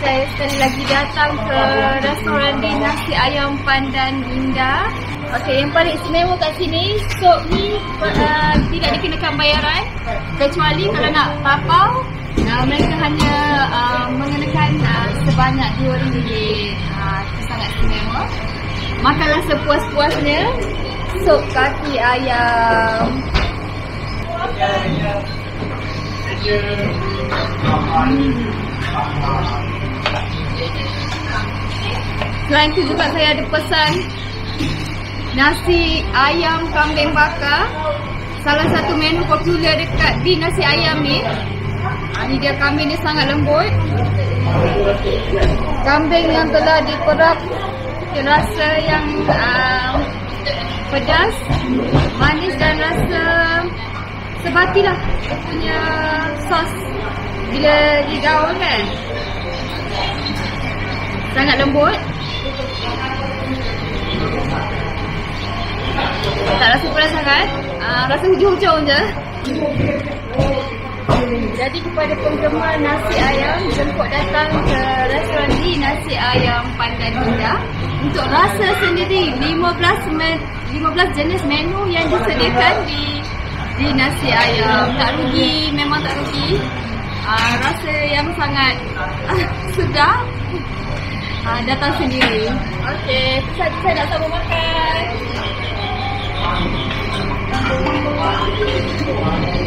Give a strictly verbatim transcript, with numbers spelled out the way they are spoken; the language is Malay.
saya sekali lagi datang ke restoran di Nasi Ayam Pandan Indah. Okey, yang paling istimewa kat sini, sup ni uh, tidak dikenakan bayaran, kecuali kalau nak tapau, uh, mereka hanya uh, mengenakan uh, sebanyak dua ringgit. Uh, itu sangat istimewa. Makanlah sepuas-puasnya sup kaki ayam. Hmm. Selain itu juga saya ada pesan nasi ayam kambing bakar. Salah satu menu popular dekat di nasi ayam ni. Ini dia, kambing dia sangat lembut. Kambing yang telah diperap rasa yang uh, pedas, manis dan rasa sebati lah punya sos bila digaul kan. Sangat lembut. Tak rasa pedas sangat, uh, rasa hujung-hujung je. Jadi kepada penggemar nasi ayam, jemput datang ke restoran di Nasi Ayam Pandan Indah. Untuk rasa sendiri, lima belas, lima belas jenis menu yang disediakan di di nasi ayam. Tak rugi, memang tak rugi. Uh, rasa yang sangat uh, sedap. Uh, datang sendiri. Okey, saya, saya nak sama makan.